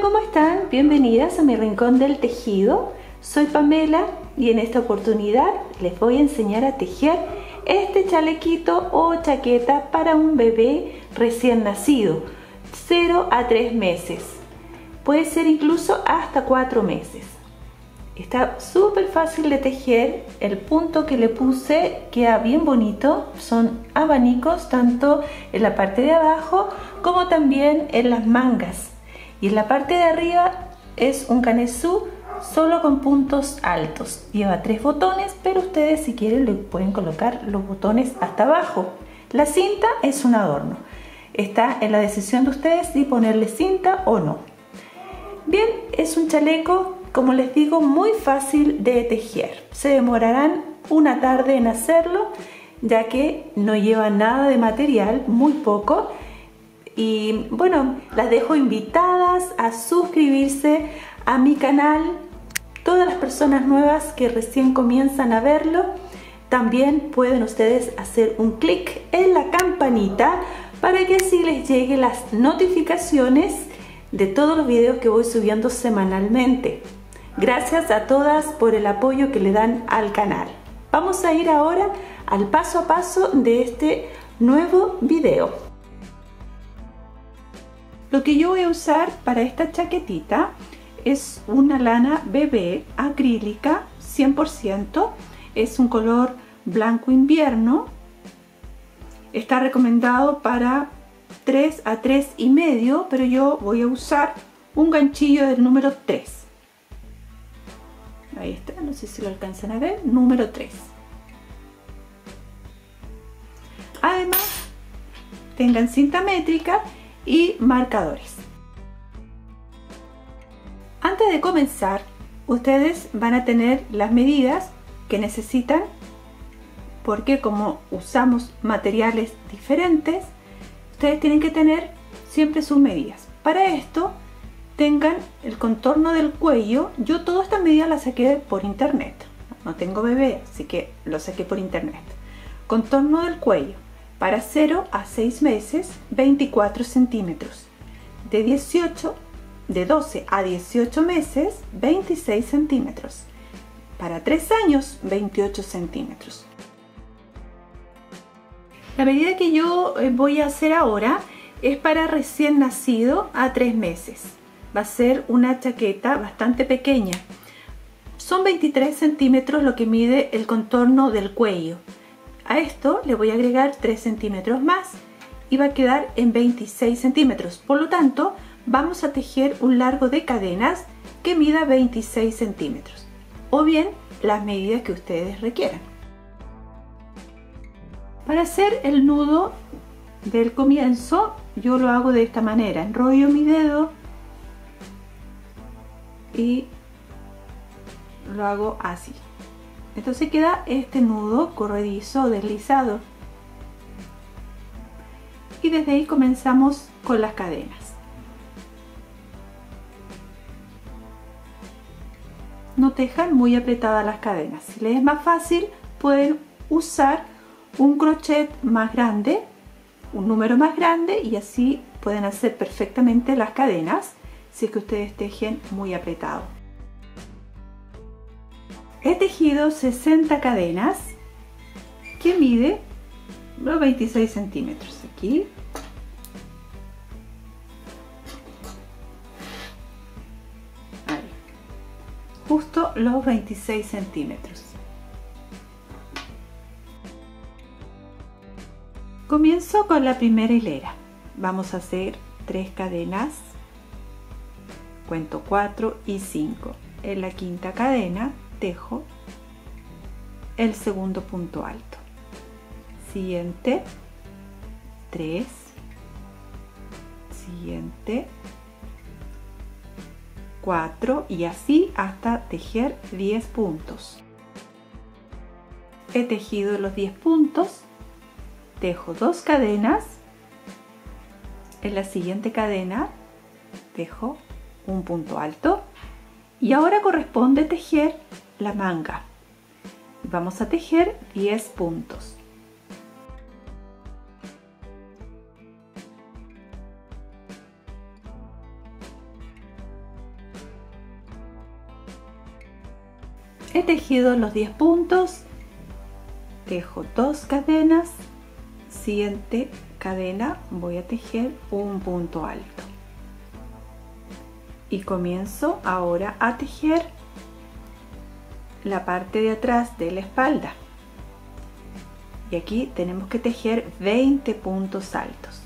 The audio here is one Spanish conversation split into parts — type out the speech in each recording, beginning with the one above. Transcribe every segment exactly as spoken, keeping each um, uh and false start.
¿cómo están? Bienvenidas a mi rincón del tejido. Soy Pamela y en esta oportunidad les voy a enseñar a tejer este chalequito o chaqueta para un bebé recién nacido, cero a tres meses. Puede ser incluso hasta cuatro meses. Está súper fácil de tejer. El punto que le puse queda bien bonito. Son abanicos tanto en la parte de abajo como también en las mangas. Y en la parte de arriba es un canesú solo con puntos altos. Lleva tres botones, pero ustedes si quieren le pueden colocar los botones hasta abajo. La cinta es un adorno. Está en la decisión de ustedes si ponerle cinta o no. Bien, es un chaleco, como les digo, muy fácil de tejer. Se demorarán una tarde en hacerlo, ya que no lleva nada de material, muy poco. Y bueno, las dejo invitadas a suscribirse a mi canal. Todas las personas nuevas que recién comienzan a verlo, también pueden ustedes hacer un clic en la campanita para que así les lleguen las notificaciones de todos los videos que voy subiendo semanalmente. Gracias a todas por el apoyo que le dan al canal. Vamos a ir ahora al paso a paso de este nuevo video. Lo que yo voy a usar para esta chaquetita es una lana bebé acrílica cien por ciento. Es un color blanco invierno. Está recomendado para tres a tres y medio, pero yo voy a usar un ganchillo del número tres. Ahí está, no sé si lo alcanzan a ver, número tres. Además, tengan cinta métrica y marcadores. Antes de comenzar, ustedes van a tener las medidas que necesitan, porque como usamos materiales diferentes, ustedes tienen que tener siempre sus medidas. Para esto, tengan el contorno del cuello. Yo todas estas medidas las saqué por internet. No tengo bebé, así que lo saqué por internet. Contorno del cuello. Para cero a seis meses, veinticuatro centímetros. De, dieciocho, de doce a dieciocho meses, veintiséis centímetros. Para tres años, veintiocho centímetros. La medida que yo voy a hacer ahora es para recién nacido a tres meses. Va a ser una chaqueta bastante pequeña. Son veintitrés centímetros lo que mide el contorno del cuello. A esto le voy a agregar tres centímetros más y va a quedar en veintiséis centímetros. Por lo tanto, vamos a tejer un largo de cadenas que mida veintiséis centímetros. O bien las medidas que ustedes requieran. Para hacer el nudo del comienzo, yo lo hago de esta manera. Enrollo mi dedo y lo hago así. Entonces queda este nudo corredizo deslizado. Y desde ahí comenzamos con las cadenas. No tejan muy apretadas las cadenas. Si les es más fácil, pueden usar un crochet más grande, un número más grande, y así pueden hacer perfectamente las cadenas si es que ustedes tejen muy apretado. He tejido sesenta cadenas que mide los veintiséis centímetros. Aquí ahí, justo los veintiséis centímetros. Comienzo con la primera hilera. Vamos a hacer tres cadenas, cuento cuatro y cinco. En la quinta cadena tejo el segundo punto alto. Siguiente, tres, siguiente, cuatro, y así hasta tejer diez puntos. He tejido los diez puntos, tejo dos cadenas. En la siguiente cadena tejo un punto alto y ahora corresponde tejer la manga. Vamos a tejer diez puntos. He tejido los diez puntos, tejo dos cadenas, siguiente cadena voy a tejer un punto alto y comienzo ahora a tejer la parte de atrás de la espalda, y aquí tenemos que tejer veinte puntos altos.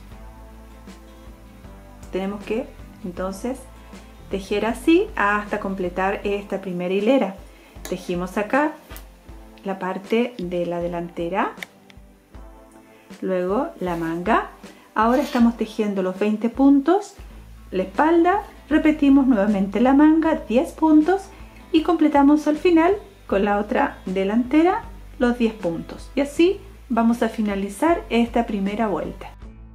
Tenemos que entonces tejer así hasta completar esta primera hilera. Tejimos acá la parte de la delantera, luego la manga. Ahora estamos tejiendo los veinte puntos, la espalda, repetimos nuevamente la manga, diez puntos, y completamos al final con la otra delantera los diez puntos, y así vamos a finalizar esta primera vuelta.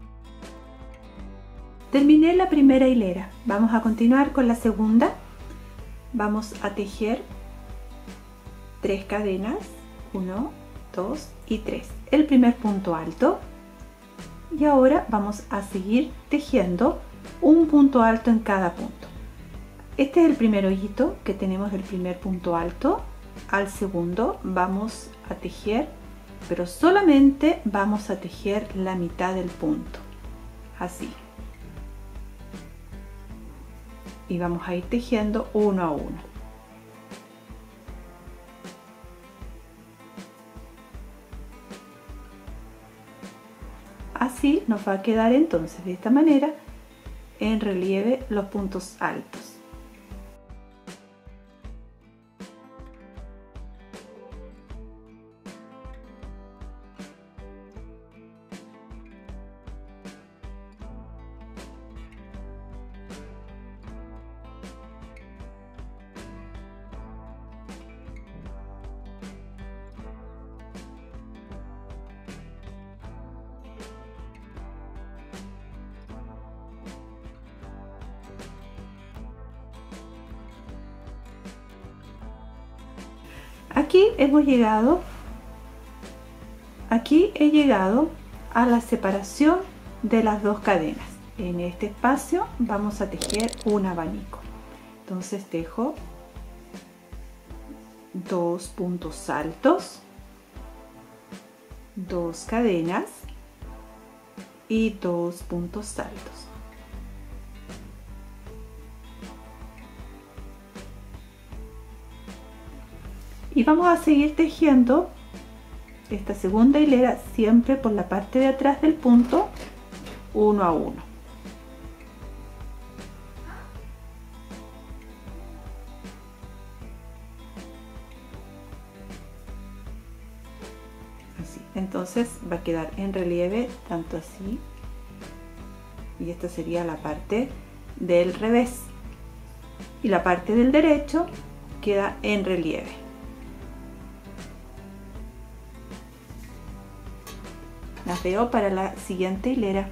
Terminé la primera hilera, vamos a continuar con la segunda. Vamos a tejer tres cadenas, uno, dos y tres, el primer punto alto, y ahora vamos a seguir tejiendo un punto alto en cada punto. Este es el primer hoyito que tenemos del primer punto alto. Al segundo vamos a tejer, pero solamente vamos a tejer la mitad del punto, así, y vamos a ir tejiendo uno a uno. Así nos va a quedar entonces de esta manera en relieve los puntos altos. Aquí hemos llegado, aquí he llegado a la separación de las dos cadenas. En este espacio vamos a tejer un abanico. Entonces tejo dos puntos altos, dos cadenas y dos puntos altos. Y vamos a seguir tejiendo esta segunda hilera siempre por la parte de atrás del punto, uno a uno. Así. Entonces va a quedar en relieve tanto así, y esta sería la parte del revés, y la parte del derecho queda en relieve. Las veo para la siguiente hilera.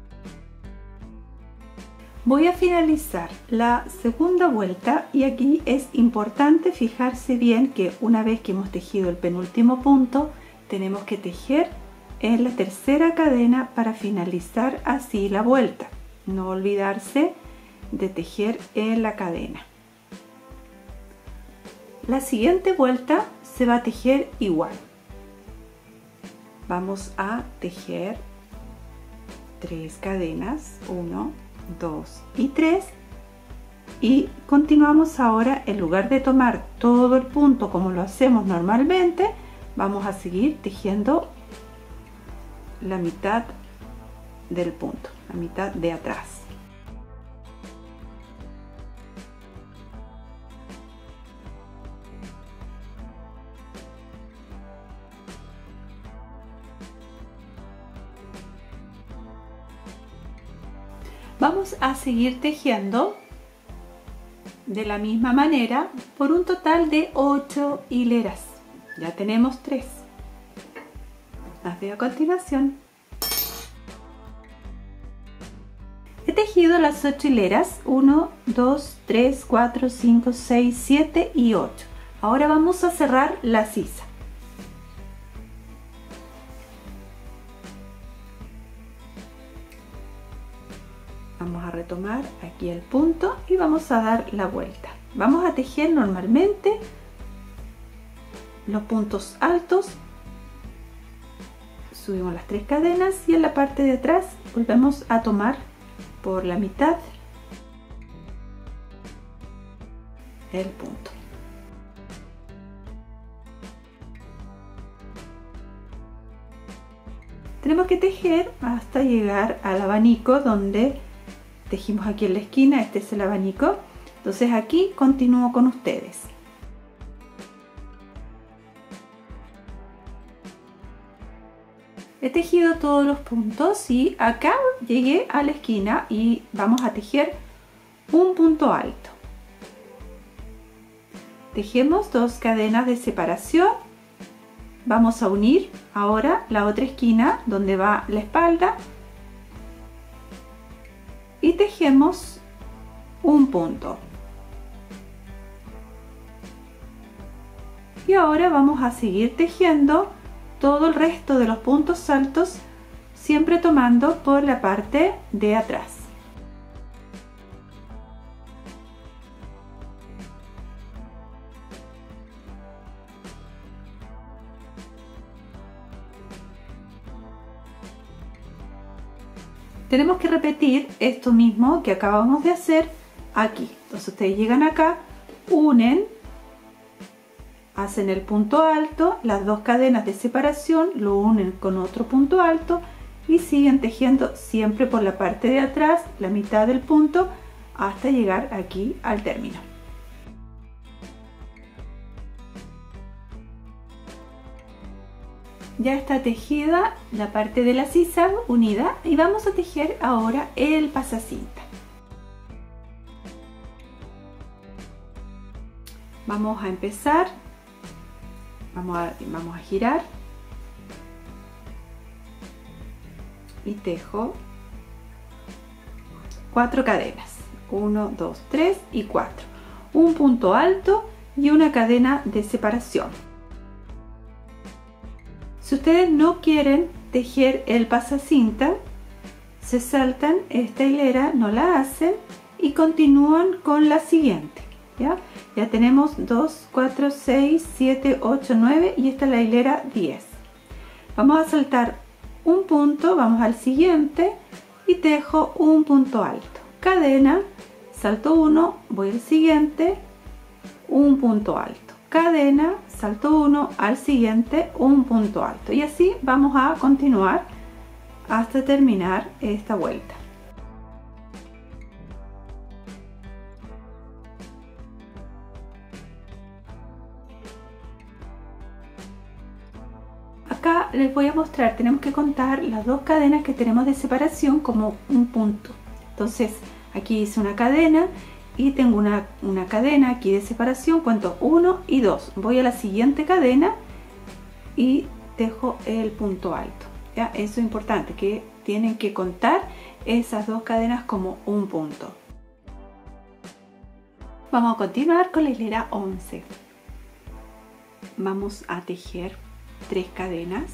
Voy a finalizar la segunda vuelta, y aquí es importante fijarse bien que una vez que hemos tejido el penúltimo punto, tenemos que tejer en la tercera cadena para finalizar así la vuelta. No olvidarse de tejer en la cadena. La siguiente vuelta se va a tejer igual. Vamos a tejer tres cadenas, uno, dos y tres, y continuamos ahora. En lugar de tomar todo el punto como lo hacemos normalmente, vamos a seguir tejiendo la mitad del punto, la mitad de atrás. Vamos a seguir tejiendo de la misma manera por un total de ocho hileras. Ya tenemos tres. Las veo a continuación. He tejido las ocho hileras, uno, dos, tres, cuatro, cinco, seis, siete y ocho. Ahora vamos a cerrar la sisa. Vamos a retomar aquí el punto y vamos a dar la vuelta. Vamos a tejer normalmente los puntos altos, subimos las tres cadenas y en la parte de atrás volvemos a tomar por la mitad el punto. Tenemos que tejer hasta llegar al abanico donde tejimos aquí en la esquina. Este es el abanico. Entonces aquí continúo con ustedes. He tejido todos los puntos y acá llegué a la esquina y vamos a tejer un punto alto. Tejemos dos cadenas de separación. Vamos a unir ahora la otra esquina donde va la espalda y tejemos un punto. Y ahora vamos a seguir tejiendo todo el resto de los puntos altos, siempre tomando por la parte de atrás. Tenemos que repetir esto mismo que acabamos de hacer aquí. Entonces ustedes llegan acá, unen, hacen el punto alto, las dos cadenas de separación lo unen con otro punto alto y siguen tejiendo siempre por la parte de atrás, la mitad del punto, hasta llegar aquí al término. Ya está tejida la parte de la sisa unida y vamos a tejer ahora el pasacinta. Vamos a empezar, vamos a, vamos a girar y tejo cuatro cadenas, uno, dos, tres y cuatro, un punto alto y una cadena de separación. Si ustedes no quieren tejer el pasacinta, se saltan esta hilera, no la hacen y continúan con la siguiente. ¿Ya? Ya tenemos dos, cuatro, seis, siete, ocho, nueve y esta es la hilera diez. Vamos a saltar un punto, vamos al siguiente y tejo un punto alto. Cadena, salto uno, voy al siguiente, un punto alto. Cadena, salto uno, al siguiente un punto alto y así vamos a continuar hasta terminar esta vuelta. Acá les voy a mostrar, tenemos que contar las dos cadenas que tenemos de separación como un punto. Entonces aquí hice una cadena y tengo una, una cadena aquí de separación, cuento uno y dos, voy a la siguiente cadena y tejo el punto alto. ¿Ya? Eso es importante, que tienen que contar esas dos cadenas como un punto. Vamos a continuar con la hilera once. Vamos a tejer tres cadenas,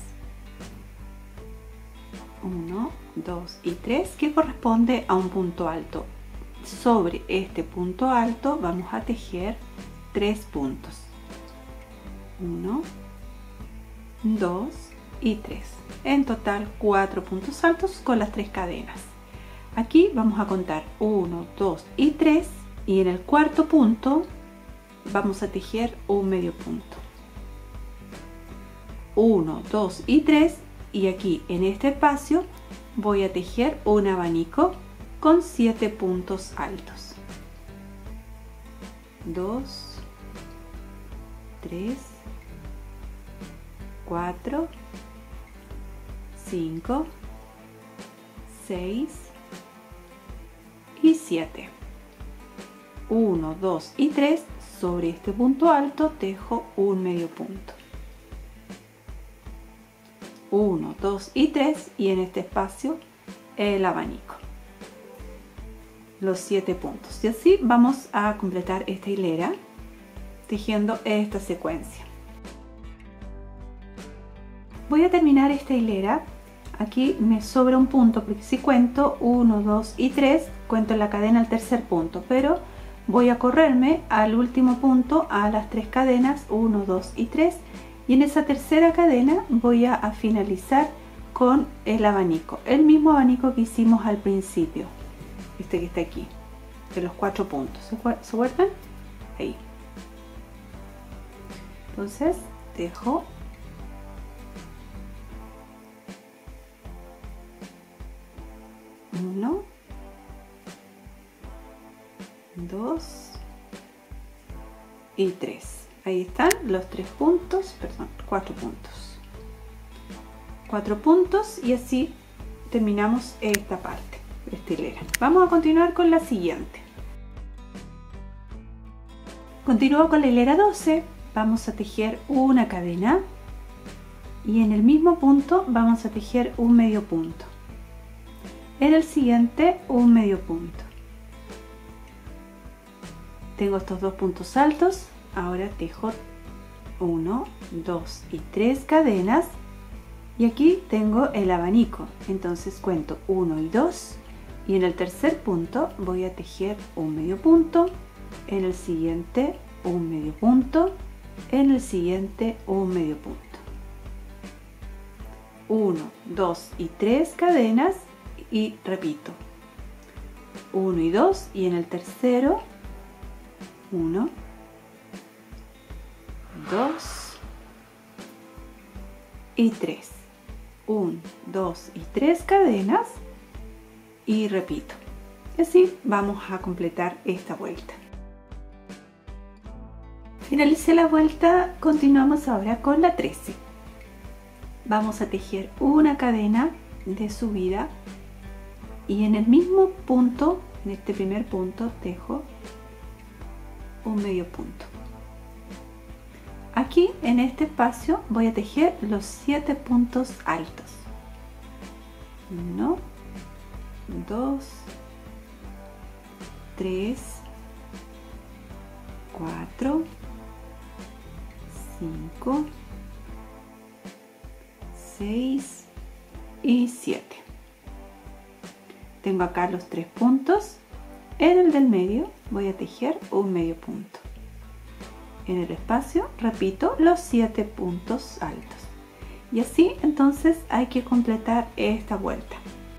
uno, dos y tres, que corresponde a un punto alto. Sobre este punto alto vamos a tejer tres puntos, uno, dos y tres, en total cuatro puntos altos con las tres cadenas. Aquí vamos a contar uno, dos y tres y en el cuarto punto vamos a tejer un medio punto, uno, dos y tres, y aquí en este espacio voy a tejer un abanico con siete puntos altos, dos, tres, cuatro, cinco, seis y siete. uno, dos y tres, sobre este punto alto tejo un medio punto, uno, dos y tres, y en este espacio el abanico, los siete puntos, y así vamos a completar esta hilera tejiendo esta secuencia. Voy a terminar esta hilera. Aquí me sobra un punto porque si cuento uno, dos y tres, cuento en la cadena el tercer punto, pero voy a correrme al último punto, a las tres cadenas uno, dos y tres, y en esa tercera cadena voy a, a finalizar con el abanico, el mismo abanico que hicimos al principio, este que está aquí, de los cuatro puntos. ¿Se acuerdan? Ahí. Entonces dejo uno, dos y tres. Ahí están los tres puntos, perdón, cuatro puntos. Cuatro puntos y así terminamos esta parte, esta hilera. Vamos a continuar con la siguiente. Continúo con la hilera doce. Vamos a tejer una cadena y en el mismo punto vamos a tejer un medio punto. En el siguiente un medio punto. Tengo estos dos puntos altos, ahora tejo uno, dos y tres cadenas y aquí tengo el abanico, entonces cuento uno y dos y en el tercer punto voy a tejer un medio punto, en el siguiente un medio punto, en el siguiente un medio punto. uno, dos y tres cadenas y repito uno y dos y en el tercero uno, dos y tres. uno, dos y tres cadenas y repito. Y así vamos a completar esta vuelta. Finalicé la vuelta, continuamos ahora con la trece. Vamos a tejer una cadena de subida y en el mismo punto, en este primer punto, tejo un medio punto. Aquí en este espacio voy a tejer los siete puntos altos. uno, dos, tres, cuatro, cinco, seis y siete. Tengo acá los tres puntos. En el del medio voy a tejer un medio punto. En el espacio repito los siete puntos altos. Y así entonces hay que completar esta vuelta.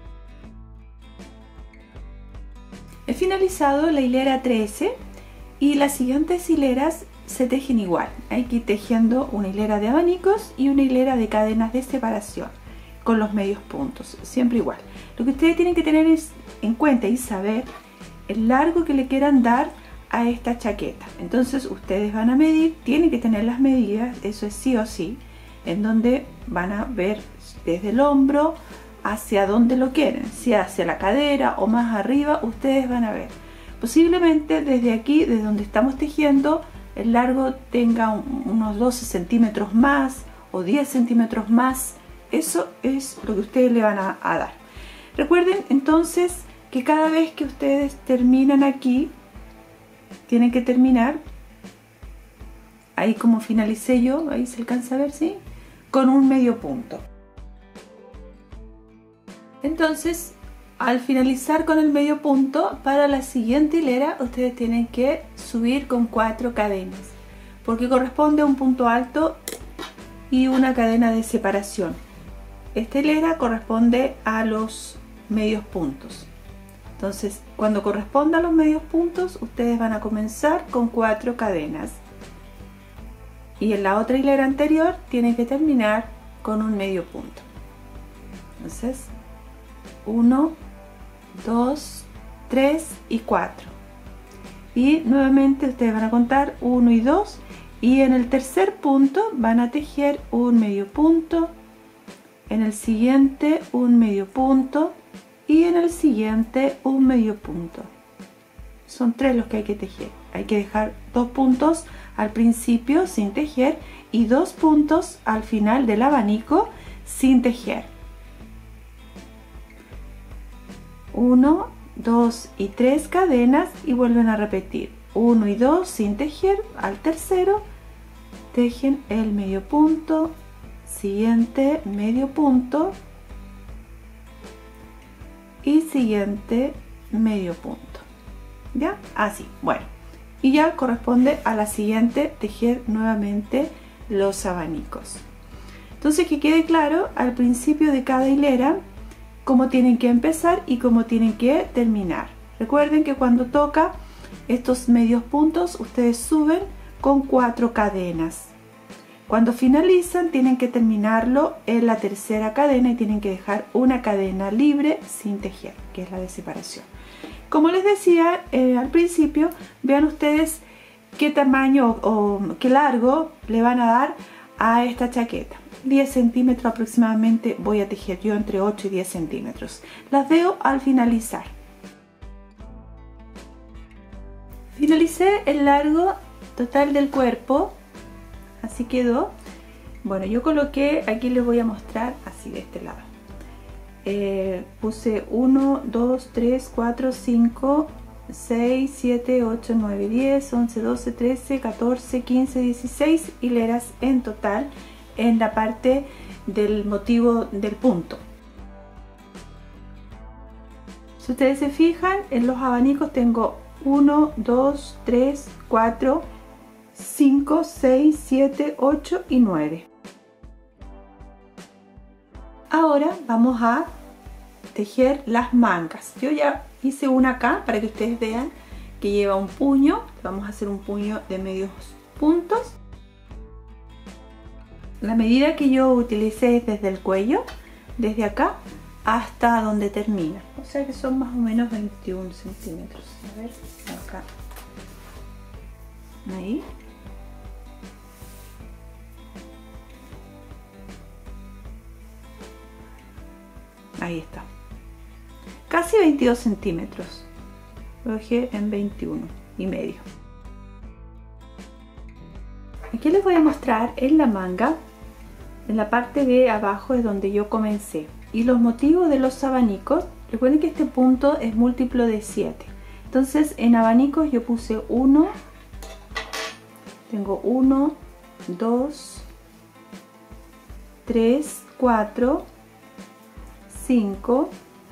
He finalizado la hilera trece y las siguientes hileras se tejen igual. Hay que ir tejiendo una hilera de abanicos y una hilera de cadenas de separación con los medios puntos, siempre igual. Lo que ustedes tienen que tener es en cuenta y saber el largo que le quieran dar a esta chaqueta. Entonces ustedes van a medir, tienen que tener las medidas, eso es sí o sí, en donde van a ver desde el hombro hacia donde lo quieren, si hacia la cadera o más arriba, ustedes van a ver. Posiblemente desde aquí, desde donde estamos tejiendo, el largo tenga un, unos doce centímetros más o diez centímetros más. Eso es lo que ustedes le van a, a dar. Recuerden entonces que cada vez que ustedes terminan aquí, tienen que terminar, ahí como finalicé yo, ahí se alcanza a ver, ¿sí? Con un medio punto. Entonces, al finalizar con el medio punto, para la siguiente hilera, ustedes tienen que subir con cuatro cadenas, porque corresponde a un punto alto y una cadena de separación. Esta hilera corresponde a los medios puntos. Entonces, cuando corresponda a los medios puntos, ustedes van a comenzar con cuatro cadenas. Y en la otra hilera anterior tienen que terminar con un medio punto. Entonces, uno, dos, tres y cuatro. Y nuevamente ustedes van a contar uno y dos. Y en el tercer punto van a tejer un medio punto. En el siguiente un medio punto. Y en el siguiente un medio punto. Son tres los que hay que tejer. Hay que dejar dos puntos al principio sin tejer y dos puntos al final del abanico sin tejer. uno, dos y tres cadenas y vuelven a repetir. uno y dos sin tejer. Al tercero tejen el medio punto, siguiente medio punto y siguiente medio punto. ¿Ya? Así. Bueno. Y ya corresponde a la siguiente tejer nuevamente los abanicos. Entonces, que quede claro al principio de cada hilera cómo tienen que empezar y cómo tienen que terminar. Recuerden que cuando toca estos medios puntos, ustedes suben con cuatro cadenas. Cuando finalizan, tienen que terminarlo en la tercera cadena y tienen que dejar una cadena libre sin tejer, que es la de separación. Como les decía eh, al principio, vean ustedes qué tamaño o, o qué largo le van a dar a esta chaqueta. diez centímetros aproximadamente voy a tejer yo, entre ocho y diez centímetros. Las veo al finalizar. Finalicé el largo total del cuerpo, así quedó. Bueno, yo coloqué, aquí les voy a mostrar así de este lado. Eh, puse uno, dos, tres, cuatro, cinco, seis, siete, ocho, nueve, diez, once, doce, trece, catorce, quince, dieciséis hileras en total en la parte del motivo del punto. Si ustedes se fijan, en los abanicos tengo uno, dos, tres, cuatro, cinco, seis, siete, ocho y nueve. Ahora vamos a tejer las mangas. Yo ya hice una acá para que ustedes vean que lleva un puño. Vamos a hacer un puño de medios puntos. La medida que yo utilicé es desde el cuello, desde acá hasta donde termina, o sea que son más o menos veintiún centímetros. A ver, acá, ahí, ahí está, casi veintidós centímetros. Lo dejé en veintiuno y medio. Aquí les voy a mostrar en la manga, en la parte de abajo es donde yo comencé. Y los motivos de los abanicos, recuerden que este punto es múltiplo de siete. Entonces en abanicos yo puse uno, tengo uno, dos, tres, cuatro, cinco,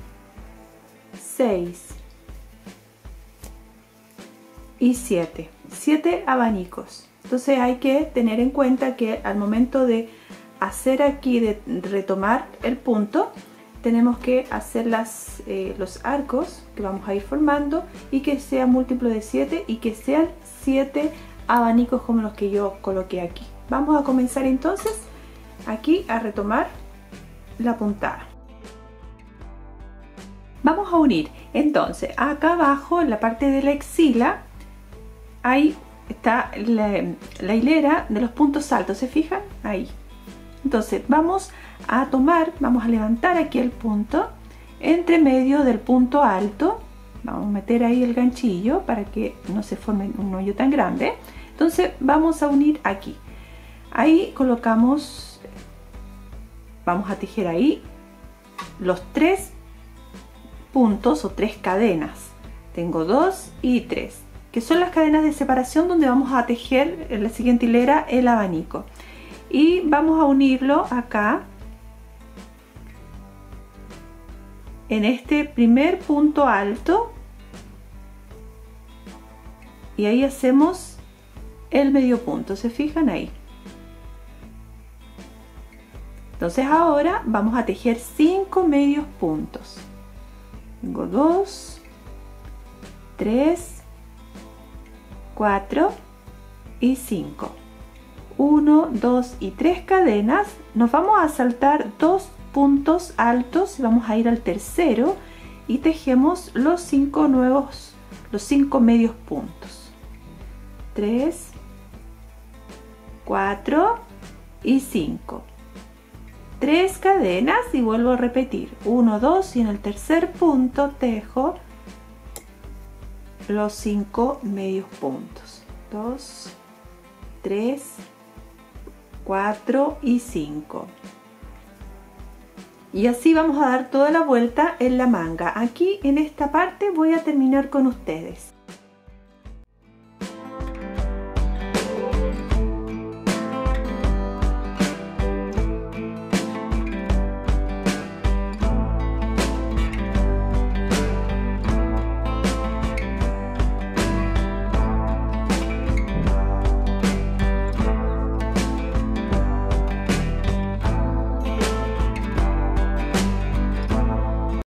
seis y siete. siete abanicos. Entonces hay que tener en cuenta que al momento de hacer aquí, de retomar el punto, tenemos que hacer las, eh, los arcos que vamos a ir formando y que sea múltiplo de siete y que sean siete abanicos como los que yo coloqué aquí. Vamos a comenzar entonces aquí a retomar la puntada. Vamos a unir entonces acá abajo en la parte de la axila, ahí está la, la hilera de los puntos altos, ¿se fijan? Ahí. Entonces vamos a tomar, vamos a levantar aquí el punto entre medio del punto alto, vamos a meter ahí el ganchillo para que no se forme un hoyo tan grande. Entonces vamos a unir aquí, ahí colocamos, vamos a tejer ahí los tres puntos o tres cadenas. Tengo dos y tres, que son las cadenas de separación donde vamos a tejer en la siguiente hilera el abanico. Y vamos a unirlo acá en este primer punto alto y ahí hacemos el medio punto, ¿se fijan ahí? Entonces ahora vamos a tejer cinco medios puntos. Tengo dos, tres, cuatro y cinco. uno, dos y tres cadenas. Nos vamos a saltar dos puntos altos y vamos a ir al tercero y tejemos los cinco nuevos, los cinco medios puntos. tres, cuatro y cinco. tres cadenas y vuelvo a repetir. uno, dos y en el tercer punto tejo los cinco medios puntos. dos, tres, cuatro y cinco. Y así vamos a dar toda la vuelta en la manga. Aquí en esta parte voy a terminar con ustedes.